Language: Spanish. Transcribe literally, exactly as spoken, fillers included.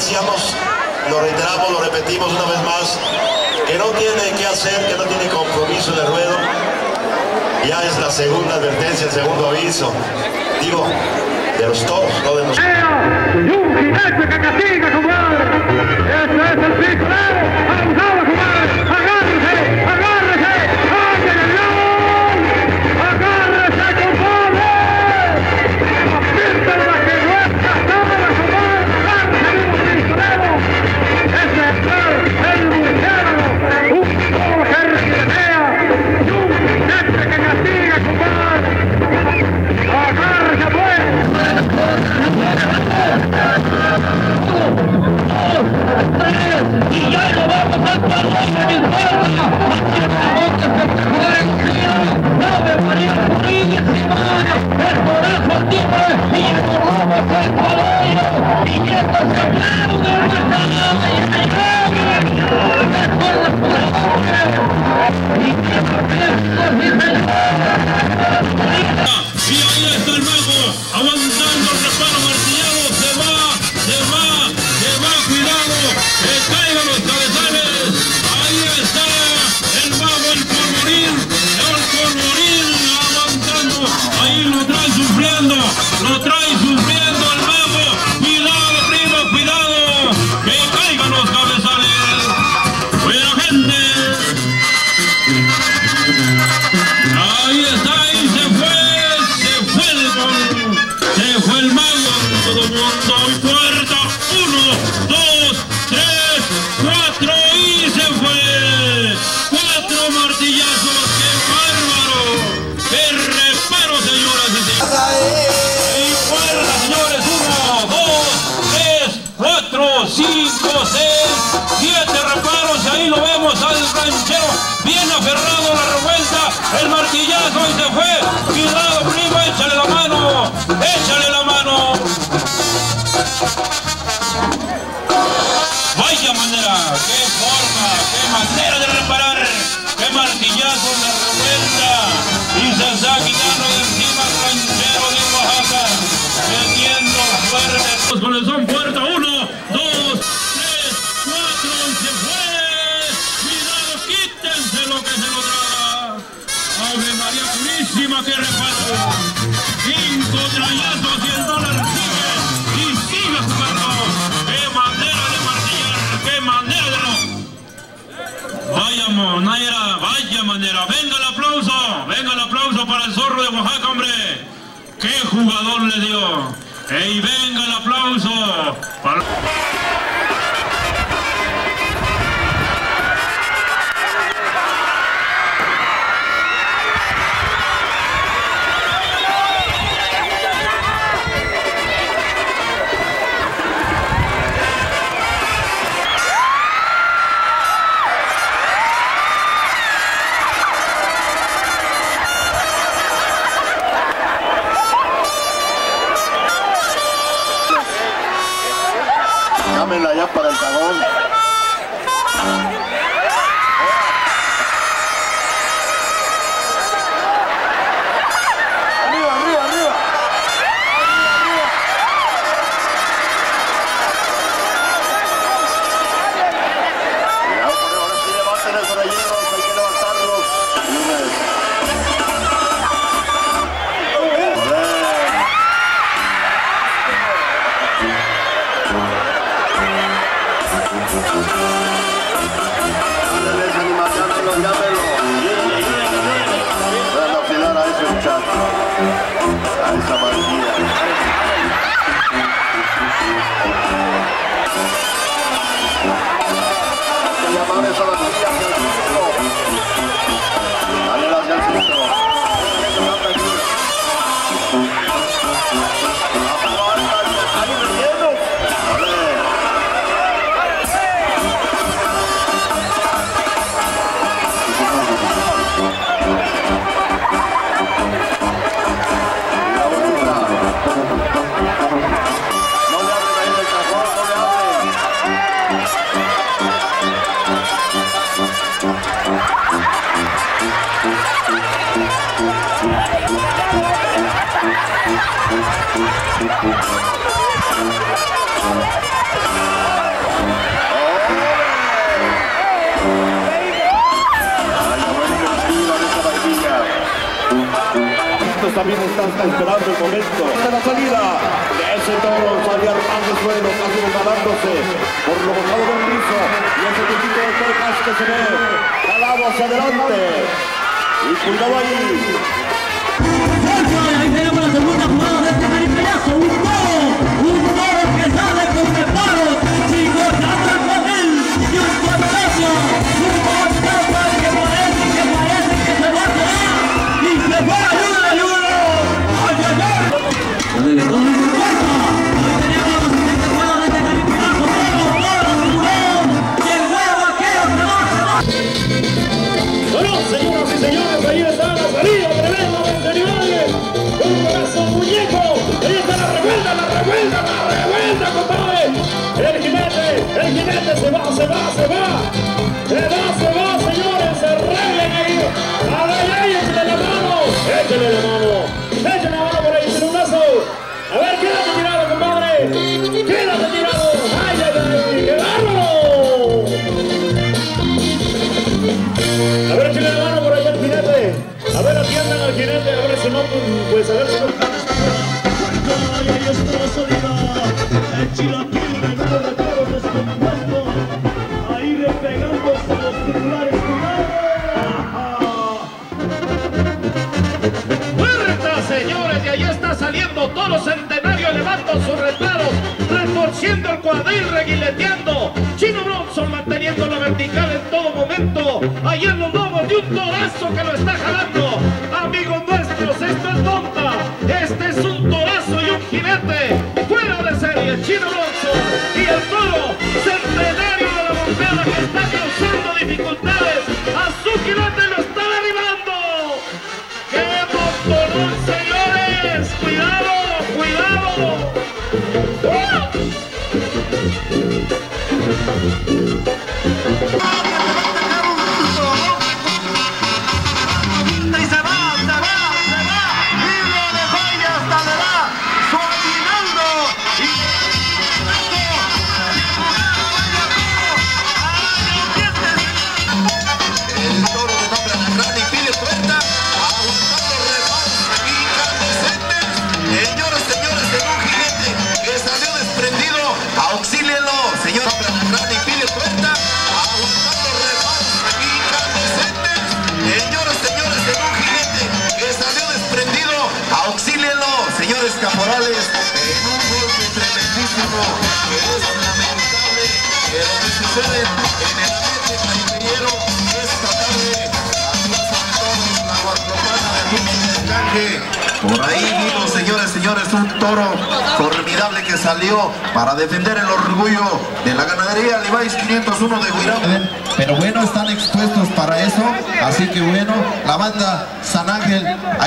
decíamos, lo reiteramos, lo repetimos una vez más, que no tiene que hacer, que no tiene compromiso en el ruedo. Ya es la segunda advertencia, el segundo aviso. Digo, de los toros, no de nosotros. ¡Y un jinete que castiga, compadre! ¡Eso es el picolero! ¡Abusado, compadre! ¡Agárrese! ¡Agárrese! ¡Ángel el león! ¡Agárrese, compadre! ¡Apírtela que no es casada, compadre! ¡Agárrese, mismo picolero! ¡Ese es el murciélago! ¡Un toro que requiretea! ¡Y un jinete que castiga, compadre! ¡Agárrese, pues! Y ya lo vamos al parón de mis barras. ¡Ave María Purísima! ¡El corazón libre! ¡Y encorramos el caballo! ¡Y esto se aplaude! Y ahí está el mago, avanzando el reparo martillado, se va, se va, se va, cuidado, que caigan los cabezales. Ahí está el mago, el polvorín, el polvorín avanzando, ahí lo trae sufriendo, lo trae sufriendo el mago. Cuidado, primo, cuidado, que caigan los cabezales. Buena gente. Ahí está, ahí se fue, se fue el gol, se fue el mago, todo el mundo y puerta, uno, dos, tres, cuatro y se fue, cuatro martillazos, qué bárbaro, qué reparo, señoras y señores, y puerta, señores, uno, dos, tres, cuatro, cinco, seis, siete reparos, y ahí lo vemos al ranchero, bien aferrado a la revuelta, el martillazo y se fue. Cuidado, primo, échale la mano, échale la mano. Vaya manera, qué forma, qué manera de reparar, qué martillazo en la revuelta. Y se está quitando de encima el ranchero de Oaxaca, metiendo fuerte. Con el son puerta, uno, dos, tres, cuatro, y se fue. Cuidado, quítense lo que se lo traga. Ave María Purísima, que reparo. Cinco trayazos y el dólar sigue. Y sigue jugando. ¡Qué manera de martillar! ¡Qué manera de no! Vaya manera, vaya manera. Venga el aplauso. Venga el aplauso para el zorro de Oaxaca, hombre. ¡Qué jugador le dio! ¡Ey, venga el aplauso! Para... Llámenla ya para el cagón. Arriba, arriba, arriba. Cuidado con él, ahora sí levanten esos rellenos, hay que levantarlos. Llámelo. Van a afilar a ese muchacho, a esa bandida. Hay que llamar a esa bandida hacia el centro. Dale hacia el centro. Ahí relleno. Dale. Thank you. también están esperando el momento de la salida de ese toro. Salía al suelo, casi resbalándose por lo bajado del piso. Y ese poquito de cercas que se ve jalado hacia adelante. Y cuidado ahí. Ahí tenemos la segunda jugada de este caripellazo. Un toro, un toro que sale con reparo, sin gozar con él. Y un cortazo, un cortazo que parece, que parece que se va a quedar. Y se va, ayuda, ayuda. ¡Ay, ay, ay! ¡No le todo en cuenta! Ahí tenemos la siguiente jugada de este caripellazo. Toro, toro, tiburón. Y el huevo vaquero se va, se va. Bueno, señoras y señores, ahí está la salida tremenda de animales. Un brazo muñeco. Ahí está la revuelta, la revuelta, la revuelta, compadre. El jinete, el jinete se va, se va, se va. Se va, se va, señores. Se arreglen ahí. A la ley, échale la mano. Échale la mano. Échale la mano por ahí, tiene un brazo. A ver, quédate tirado, compadre. Quédate tirado. Ay, ay, ay, qué bárbaro. A ver, échale la mano por ahí al jinete. A ver, atiendan al jinete, a ver si no, pues a ver si no. El chilaquil de nuevo de todos descompuestos, ahí despegándose los titulares. ¡Puerta, señores! Y ahí está saliendo Toro Centenario, levanta sus reparos, retorciendo el cuadril, reguileteando. Chino Bronson manteniendo la vertical en todo momento. Ahí en los lomos de un torazo que lo está jalando. Amigos nuestros, esto es monta. Este es un torazo y un jinete. Fuera de serie, Chino Bronson y el Toro Centenario de la Monteada que está causando dificultades. A su jinete lo está derribando. ¡Qué montonón, señores! ¡Cuidado, cuidado! ¡Oh! Y se va, se va, se va, y lo dejó y hasta le da su aguinaldo. Y El toro de nombre Alacrán y pide cuenta, aguantando reparos incandescentes. Señores, señores, en un jinete que salió desprendido, auxílienlo, señor Alacrán y pide cuenta, aguantando reparos incandescentes. Señores, señores, en un jinete que salió desprendido, auxílienlo, señores caporales, en un golpe tremendísimo, que es lamentable, que lo que sucede en el ambiente caripellero esta tarde, la plaza de toros, la guardopana de Dulce Canje. Por ahí vino, señores, señores, un toro formidable que salió para defender el orgullo de la ganadería Levi's quinientos uno de Huirán. Pero bueno, están expuestos para eso, así que bueno, la banda San Ángel